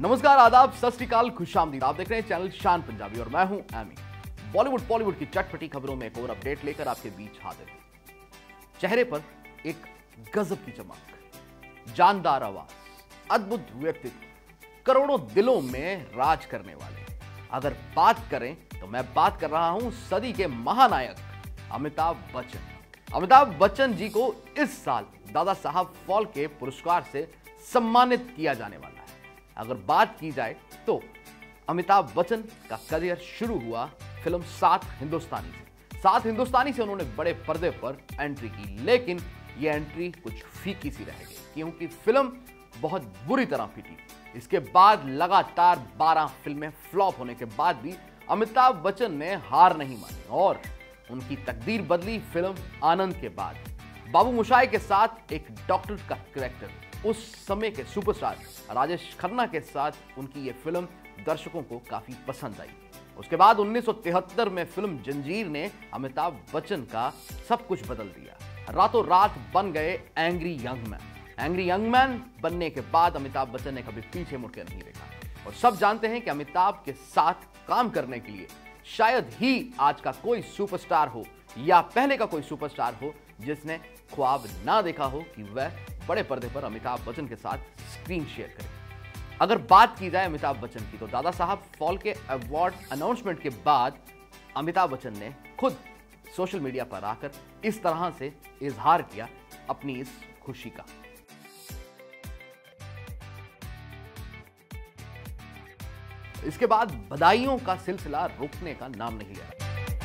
नमस्कार, आदाब, सत श्री अकाल, खुशामदीद। आप देख रहे हैं चैनल शान पंजाबी और मैं हूं एमी। बॉलीवुड की चटपटी खबरों में एक और अपडेट लेकर आपके बीच हाजिर हूं। चेहरे पर एक गजब की चमक, जानदार आवाज, अद्भुत व्यक्तित्व, करोड़ों दिलों में राज करने वाले। अगर बात करें तो मैं बात कर रहा हूं सदी के महानायक अमिताभ बच्चन। अमिताभ बच्चन जी को इस साल दादा साहब फाल्के पुरस्कार से सम्मानित किया जाने वाला है। अगर बात की जाए तो अमिताभ बच्चन का करियर शुरू हुआ फिल्म सात हिंदुस्तानी से। सात हिंदुस्तानी से उन्होंने बड़े पर्दे पर एंट्री की, लेकिन यह एंट्री कुछ फीकी सी रह गई क्योंकि फिल्म बहुत बुरी तरह पिटी। इसके बाद लगातार 12 फिल्में फ्लॉप होने के बाद भी अमिताभ बच्चन ने हार नहीं मानी और उनकी तकदीर बदली फिल्म आनंद के बाद। बाबू मोशाय के साथ एक डॉक्टर का कैरेक्टर, उस समय के सुपरस्टार राजेश खन्ना के साथ उनकी यह फिल्म दर्शकों को काफी पसंद आई। उसके बाद 1973 में फिल्म जंजीर ने अमिताभ बच्चन का सब कुछ बदल दिया। रातों रात बन गए angry young man. Angry young man बनने के बाद अमिताभ बच्चन ने कभी पीछे मुड़कर नहीं देखा और सब जानते हैं कि अमिताभ के साथ काम करने के लिए शायद ही आज का कोई सुपरस्टार हो या पहले का कोई सुपरस्टार हो जिसने ख्वाब ना देखा हो कि वह बड़े पर्दे पर अमिताभ बच्चन के साथ स्क्रीन शेयर करे। अगर बात की जाए अमिताभ बच्चन की तो दादा साहब फाल्के अवार्ड अनाउंसमेंट के बाद अमिताभ बच्चन ने खुद सोशल मीडिया पर आकर इस तरह से इजहार किया अपनी इस खुशी का। इसके बाद बधाइयों का सिलसिला रुकने का नाम नहीं ले रहा।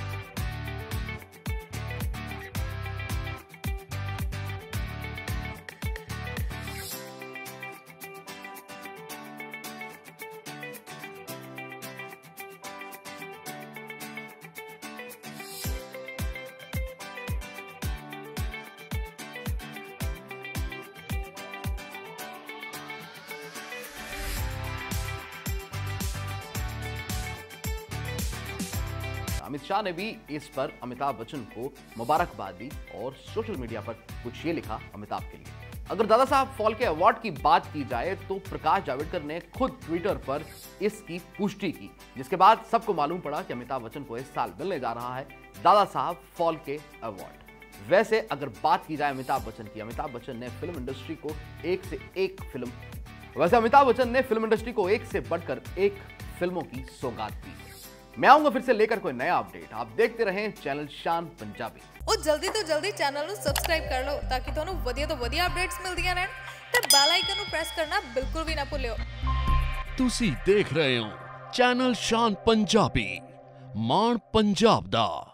अमित शाह ने भी इस पर अमिताभ बच्चन को मुबारकबाद दी और सोशल मीडिया पर कुछ ये लिखा अमिताभ के लिए। अगर दादा साहब फाल्के अवार्ड की बात की जाए तो प्रकाश जावड़ेकर ने खुद ट्विटर पर इसकी पुष्टि की, जिसके बाद सबको मालूम पड़ा कि अमिताभ बच्चन को इस साल मिलने जा रहा है दादा साहब फाल्के अवार्ड। वैसे अगर बात की जाए अमिताभ बच्चन की, अमिताभ बच्चन ने फिल्म इंडस्ट्री को एक से एक बढ़कर एक फिल्मों की सौगात दी। मैं आऊंगा फिर से लेकर कोई नया अपडेट। आप देखते रहें चैनल शान पंजाबी। और जल्दी तो जल्दी चैनल ਨੂੰ सब्सक्राइब कर लो ताकि ਤੁਹਾਨੂੰ ਵਧੀਆ ਤੋਂ ਵਧੀਆ ਅਪਡੇਟਸ ਮਿਲਦੀਆਂ ਰਹਿਣ ਤੇ ਬੈਲ ਆਈਕਨ ਨੂੰ ਪ੍ਰੈਸ ਕਰਨਾ ਬਿਲਕੁਲ ਵੀ ਨਾ ਭੁੱਲਿਓ। ਤੁਸੀਂ ਦੇਖ ਰਹੇ ਹੋ ਚੈਨਲ ਸ਼ਾਨ ਪੰਜਾਬੀ, ਮਾਣ ਪੰਜਾਬ ਦਾ।